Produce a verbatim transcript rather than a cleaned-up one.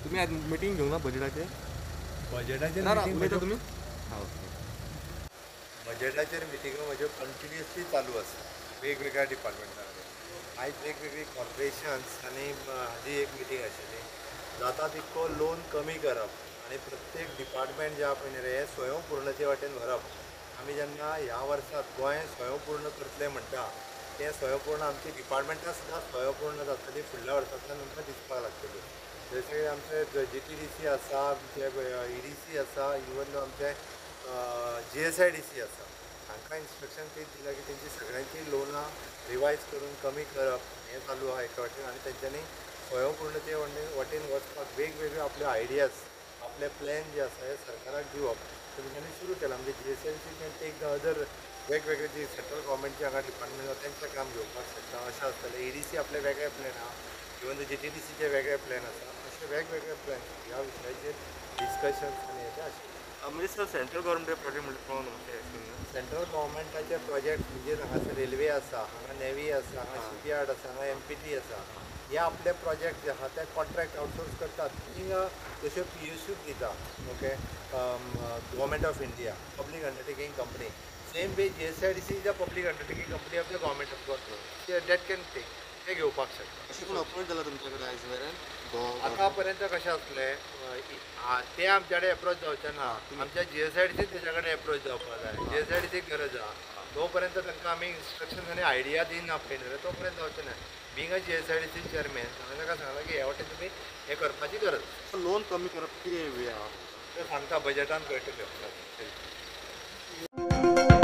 तुम्ही आज मीटिंग घेऊ ना बजेटाचे बजेटाचेर ना मिटींग उलयता म्हज्यो तुम्ही हां ओके बजेटाचेर मिटिंगो म्हज्यो कंटिन्युअसली चालू आसा वेगवेगळ्या डिपार्टमेंटांनी. आयज वेगवेगळी कॉर्पोरेशन्स आनी हाजी एक मिटींग आशिल्ली. जाता तितको लोन कमी करप आनी प्रत्येक डिपार्टमेंट जे आपण रे स्वयंपूर्णते वाटेन व्हरप. आमी जेन्ना ह्या वर्सात गोंय स्वयंपूर्ण करतले म्हणटा तें स्वयंपूर्ण आमची डिपार्टमेंटां सुद्दां स्वयंपूर्ण जातली फुडल्या वर्सांतल्यान आमकां दिसपाक लागतली. जशें आमचे जी टी डी सी आसा, आमचे ई डी सी आसा, इवन आमचे G S I D C आसा, हांकां इन्स्ट्रक्शन तेच दिलां की तेंची सगळ्यांची लोनां रिवायज करून कमी करप हें चालू आहा एका वाटेन. आनी तेंच्यांनी स्वयंपूर्णते वाटेन वचपाक वेगवेगळे आपले आयडियाज आपले प्लॅन जे आसा हे सरकाराक दिवप तेंच्यांनी सुरू केलां. म्हणजे G S I D C take the other वेगवेगळे जी सेंट्रल गव्हर्मेंटचे हांगा डिपार्टमेंट आसा तेंचें काम घेवपाक शकता अशें आसतलें. ई डी सी आपले वेगळे प्लॅन आहा, इवन जी टी डी सीचे वेगळे प्लॅन आसा. अशे वेगवेगळे प्लॅन ह्या विशयाचेर डिस्कशन्स आनी हेचे आशिल्ले. म्हणजे सर सेंट्रल गव्हर्मेंट प्रोजेक्ट म्हणजे कोण सेंट्रल गव्हर्मेंटाचे प्रोजेक्ट म्हणजे हांगासर रेल्वे आसा, हांगा नेवी आसा, हांगा शिपयार्ड आसा, हांगा एम पी टी आसा. हे आपले प्रोजेक्ट जे आहा ते कॉन्ट्रॅक्ट आउटसोर्स करतात. थिंग तश्यो पी एस यूक दिता. Okay, government of India public undertaking company. Same way G S I D C is a public undertaking company of the government of Goa. That can take ते घेवपाक शकता. अशें कोण appoint जाला तुमचे कडेन आयज मेरेन आतां पर्यंत कशें आसलें ते आमचे कडेन एप्रोच जावचें ना. आमच्या G S I D C तेच्या कडेन एप्रोच जावपाक जाय. जी एस आय डी सीक गरज आहा. तो पर्यंत तांकां आमी इन्स्ट्रक्शन आनी आयडिया दिना पळय न्हय तो पर्यंत जावचें ना. Being a G S I D C chairman हांवें ताका सांगलां की ह्या वाटेन तुमी हें करपाची गरज. लोन कमी करप कितें वे आहा तें सांगता बजेटान कळटलें.